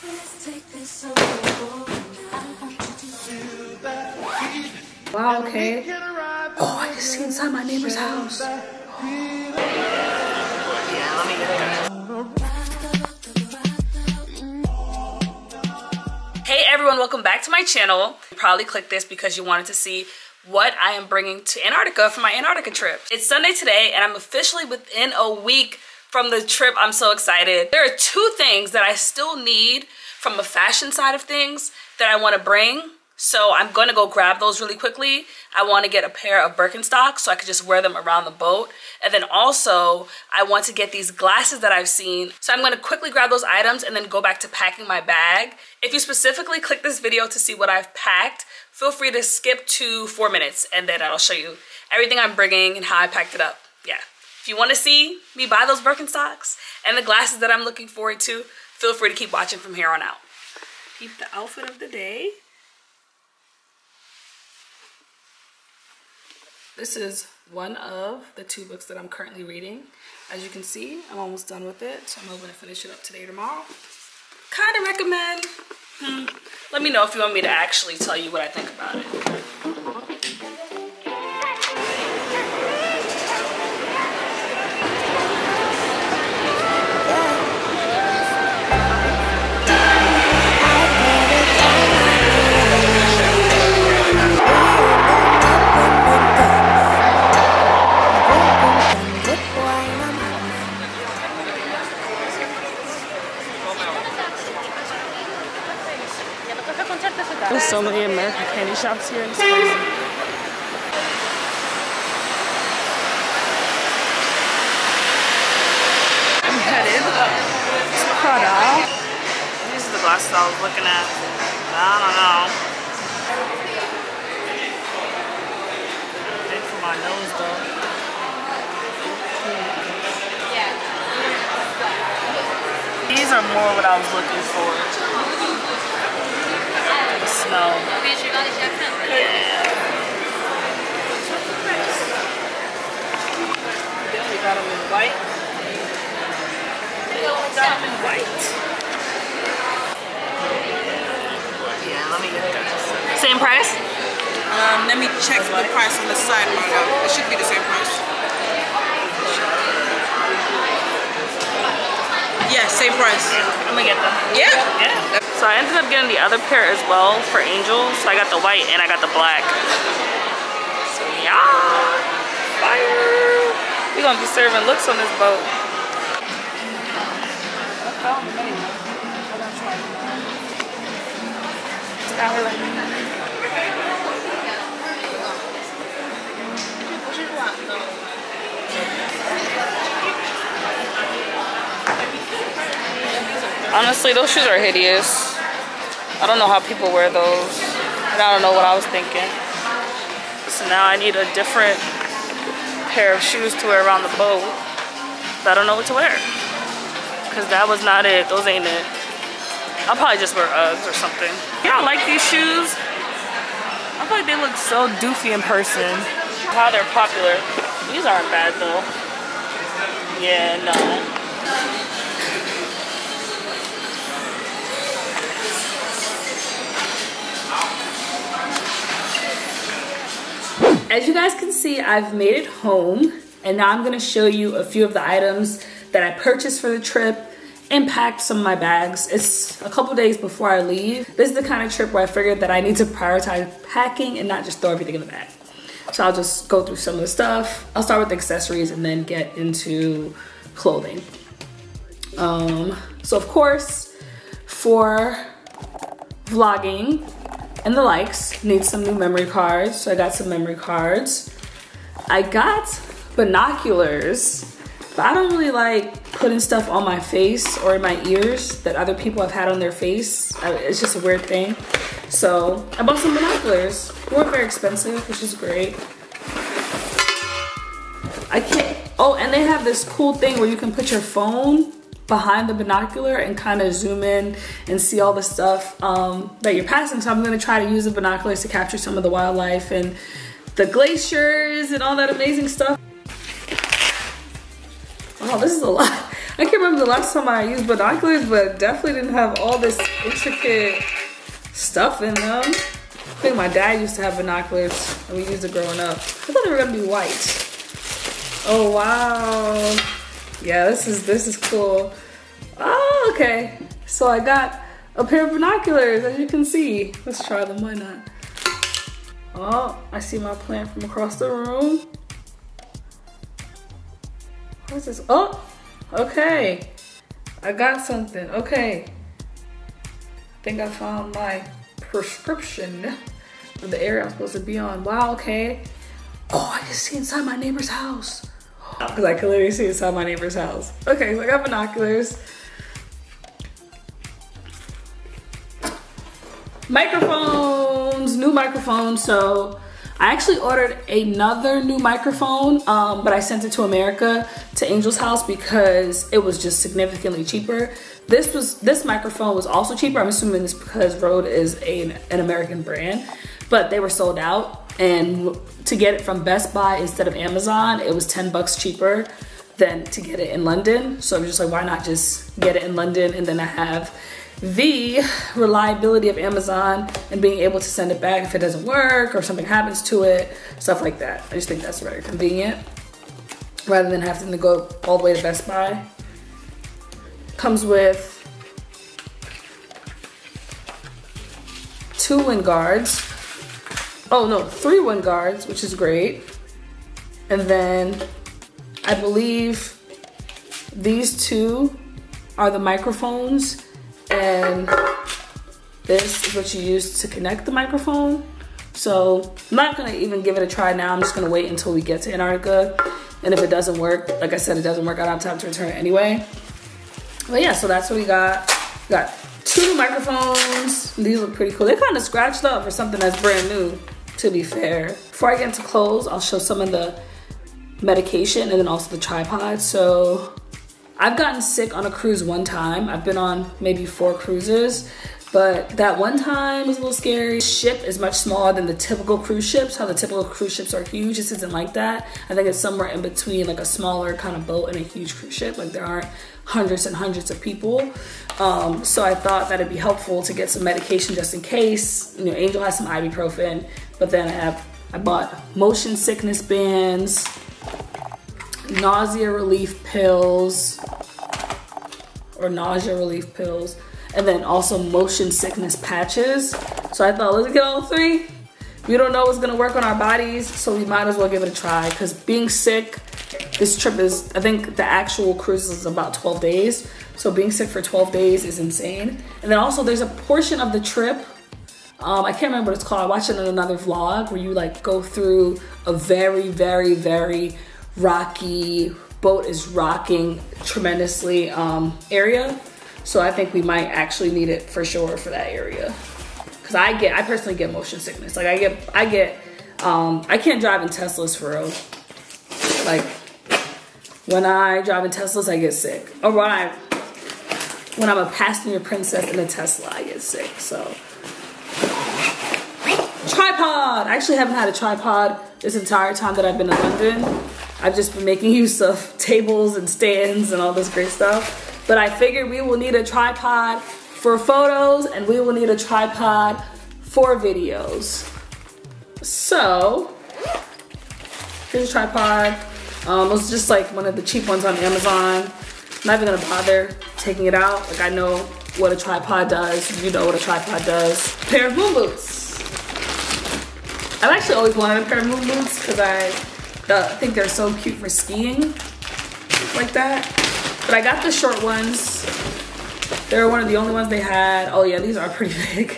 Wow, okay. Oh, I can see inside my neighbor's house. Yeah, let me get that. Hey everyone, welcome back to my channel. You probably clicked this because you wanted to see what I am bringing to Antarctica for my Antarctica trip. It's Sunday today and I'm officially within a week from the trip. I'm so excited. There are two things that I still need from a fashion side of things that I want to bring. So I'm going to go grab those really quickly. I want to get a pair of Birkenstocks so I could just wear them around the boat. And then also I want to get these glasses that I've seen. So I'm going to quickly grab those items and then go back to packing my bag. If you specifically click this video to see what I've packed, feel free to skip to 4 minutes and then I'll show you everything I'm bringing and how I packed it up. Yeah. If you want to see me buy those Birkenstocks and the glasses that I'm looking forward to, feel free to keep watching from here on out. Keep the outfit of the day. This is one of the 2 books that I'm currently reading. As you can see, I'm almost done with it, so I'm hoping to finish it up today or tomorrow. Kind of recommend. Let me know if you want me to actually tell you what I think about it. There's so many American candy shops here. It's crazy. I'm headed to Prada. These are the glasses I was looking at. I don't know. Big for my nose though. These are more what I was looking for. Snow. Yeah. They only got them in white. Yeah, let me get that. Same price? Let me check the price on the side, my love. It should be the same price. Yeah, same price. I'm gonna get them. Yeah? Yeah. So I ended up getting the other pair as well for Angel. So I got the white and I got the black. So yeah, fire. We're gonna be serving looks on this boat. Honestly, those shoes are hideous. I don't know how people wear those. And I don't know what I was thinking. So now I need a different pair of shoes to wear around the boat. But I don't know what to wear. Because that was not it. Those ain't it. I'll probably just wear Uggs or something. Y'all like these shoes? I feel like they look so doofy in person. How they're popular. These aren't bad though. Yeah, no. As you guys can see, I've made it home and now I'm gonna show you a few of the items that I purchased for the trip and packed some of my bags. It's a couple days before I leave. This is the kind of trip where I figured that I need to prioritize packing and not just throw everything in the bag. So I'll just go through some of the stuff. I'll start with accessories and then get into clothing. So of course, for vlogging, and the likes, need some new memory cards. So I got some memory cards. I got binoculars, but I don't really like putting stuff on my face or in my ears that other people have had on their face. It's just a weird thing. So I bought some binoculars. They weren't very expensive, which is great. Oh, and they have this cool thing where you can put your phone behind the binocular and kind of zoom in and see all the stuff that you're passing. So I'm gonna try to use the binoculars to capture some of the wildlife and the glaciers and all that amazing stuff. Oh, this is a lot. I can't remember the last time I used binoculars, but definitely didn't have all this intricate stuff in them. I think my dad used to have binoculars and we used it growing up. I thought they were gonna be white. Oh wow. Yeah, this is cool. Oh, okay. So I got a pair of binoculars, as you can see. Let's try them, why not? Oh, I see my plant from across the room. What's this? Oh, okay. I got something, okay. I think I found my prescription for the area I'm supposed to be on. Wow, okay. Oh, I can see inside my neighbor's house. Because I can literally see inside my neighbor's house. Okay, so I got binoculars. Microphones, new microphones. So I actually ordered another new microphone, but I sent it to America, to Angel's house, because it was just significantly cheaper. This microphone was also cheaper. I'm assuming it's because Rode is an American brand, but they were sold out. And to get it from Best Buy instead of Amazon, it was 10 bucks cheaper than to get it in London. So I'm just like, why not just get it in London, and then I have the reliability of Amazon and being able to send it back if it doesn't work or something happens to it, stuff like that. I just think that's very convenient rather than having to go all the way to Best Buy. Comes with 2 wind guards. Oh no, 3 wind guards, which is great. And then I believe these 2 are the microphones, and this is what you use to connect the microphone. So I'm not gonna even give it a try now. I'm just gonna wait until we get to Antarctica. And if it doesn't work, like I said, it doesn't work, I don't have time to return it anyway. But yeah, so that's what we got. We got 2 new microphones. These look pretty cool. They're kind of scratched up for something that's brand new, to be fair. Before I get into clothes, I'll show some of the medication and then also the tripod. So I've gotten sick on a cruise one time. I've been on maybe 4 cruises, but that one time was a little scary. The ship is much smaller than the typical cruise ships. How the typical cruise ships are huge, this isn't like that. I think it's somewhere in between, like a smaller kind of boat and a huge cruise ship. Like there aren't hundreds and hundreds of people. So I thought that it'd be helpful to get some medication just in case. You know, Angel has some ibuprofen, but then I bought motion sickness bands, nausea relief pills, and then also motion sickness patches. So I thought, let's get all 3. We don't know what's gonna work on our bodies, so we might as well give it a try, because being sick, this trip is, I think the actual cruise is about 12 days. So being sick for 12 days is insane. And then also there's a portion of the trip, I can't remember what it's called. I watched it in another vlog where you like go through a very, very, very rocky, boat is rocking tremendously area. So I think we might actually need it for sure for that area. Cause I personally get motion sickness. Like I can't drive in Teslas for real. Like when I drive in Teslas, I get sick. Or when I'm a passenger princess in a Tesla, I get sick, so. Tripod! I actually haven't had a tripod this entire time that I've been in London. I've just been making use of tables and stands and all this great stuff. But I figured we will need a tripod for photos and we will need a tripod for videos. So, here's a tripod. It was just like one of the cheap ones on Amazon. I'm not even gonna bother taking it out. Like I know what a tripod does. You know what a tripod does. Pair of moon boots. I've actually always wanted a pair of moon boots because I think they're so cute for skiing like that. But I got the short ones. They were one of the only ones they had. Oh yeah, these are pretty big.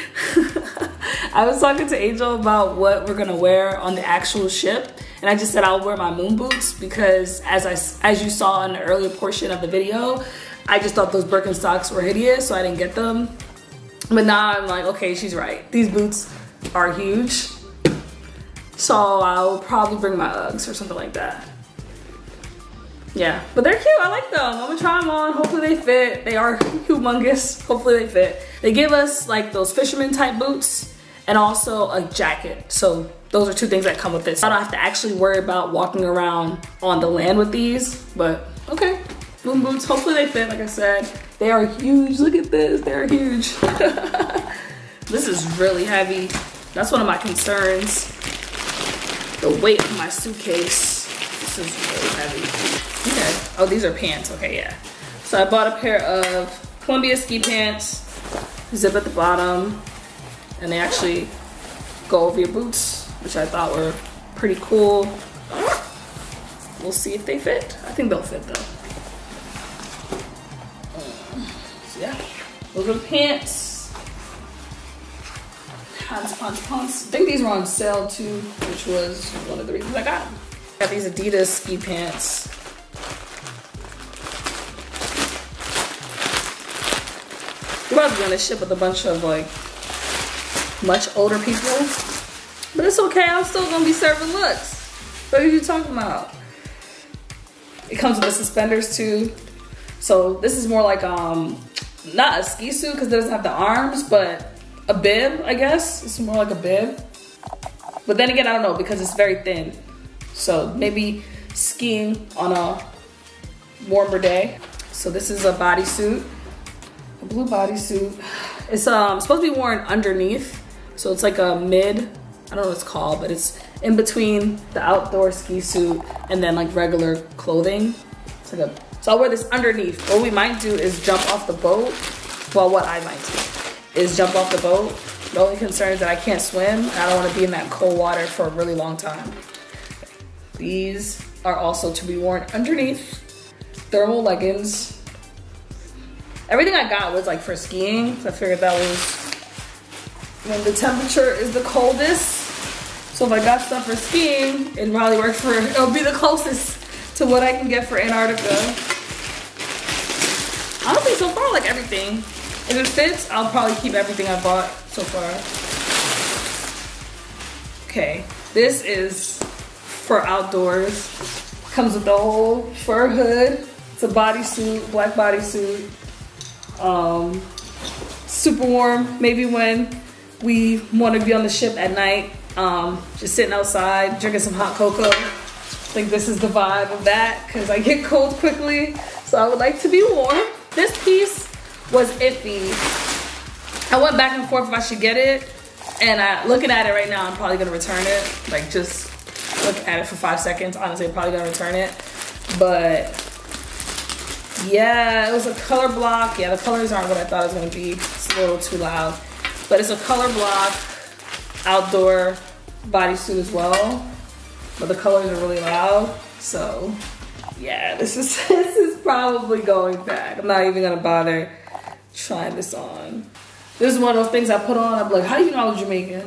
I was talking to Angel about what we're gonna wear on the actual ship, and I just said I'll wear my moon boots because as you saw in the earlier portion of the video, I just thought those Birkenstocks were hideous, so I didn't get them. But now I'm like, okay, she's right. These boots are huge. So I'll probably bring my Uggs or something like that. Yeah, but they're cute. I like them. I'm gonna try them on. Hopefully they fit. They are humongous. Hopefully they fit. They give us like those fisherman type boots and also a jacket. So those are 2 things that come with this. I don't have to actually worry about walking around on the land with these, but okay. Moon boots. Hopefully they fit, like I said. They are huge. Look at this. They're huge. This is really heavy. That's one of my concerns. The weight of my suitcase. This is really heavy. Okay. Oh, these are pants. Okay, yeah. So I bought a pair of Columbia ski pants. Zip at the bottom. And they actually go over your boots, which I thought were pretty cool. We'll see if they fit. I think they'll fit though. So yeah, those are the pants. Pants. I think these were on sale too, which was one of the reasons I got them. Got these Adidas ski pants. We're about to be on a ship with a bunch of like much older people, but it's okay. I'm still gonna be serving looks. What are you talking about? It comes with the suspenders too. So this is more like not a ski suit because it doesn't have the arms, but a bib, I guess. It's more like a bib. But then again, I don't know because it's very thin. So maybe skiing on a warmer day. So this is a bodysuit, a blue bodysuit. It's supposed to be worn underneath. So it's like a mid, I don't know what it's called, but it's in between the outdoor ski suit and then like regular clothing. It's like so I'll wear this underneath. What we might do is jump off the boat. Well, what I might do is jump off the boat. The only concern is that I can't swim. And I don't want to be in that cold water for a really long time. These are also to be worn underneath. Thermal leggings. Everything I got was like for skiing. So I figured that was when the temperature is the coldest. So if I got stuff for skiing, it'd probably work for, it'll be the closest to what I can get for Antarctica. Honestly, so far, like everything. If it fits, I'll probably keep everything I bought so far. Okay, this is for outdoors. Comes with the whole fur hood. It's a bodysuit, black bodysuit. Super warm, maybe when we want to be on the ship at night, just sitting outside, drinking some hot cocoa. I think this is the vibe of that because I get cold quickly, so I would like to be warm. This piece was iffy. I went back and forth if I should get it, and looking at it right now, I'm probably gonna return it. Like just look at it for 5 seconds. Honestly, I'm probably gonna return it, but yeah, it was a color block. Yeah, the colors aren't what I thought it was gonna be. It's a little too loud. But it's a color block outdoor bodysuit as well. But the colors are really loud. So yeah, this is probably going back. I'm not even gonna bother trying this on. This is one of those things I put on, I'm like, how do you know I was Jamaican?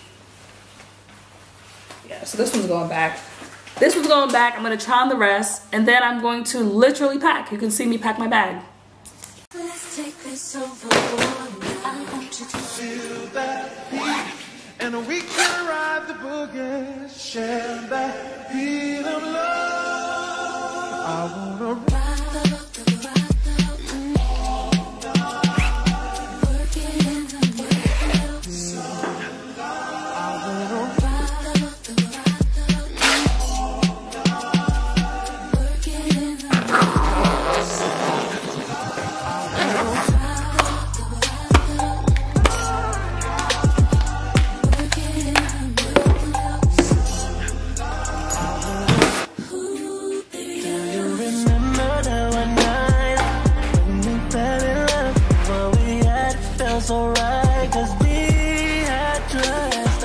Yeah, so this one's going back. This one's going back. I'm gonna try on the rest, and then I'm going to literally pack. You can see me pack my bag. Let's take this overboard. I want you to feel that heat, and we can ride the boogie, share that beat of love. I wanna ride the boat, work it in the middle. I wanna ride the boat, work it in the middle. So right, 'cause we had trust.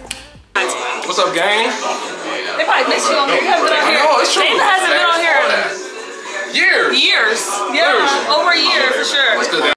What's up, gang? They probably miss you on here. You haven't been on here. No, it's true. Dana hasn't been on here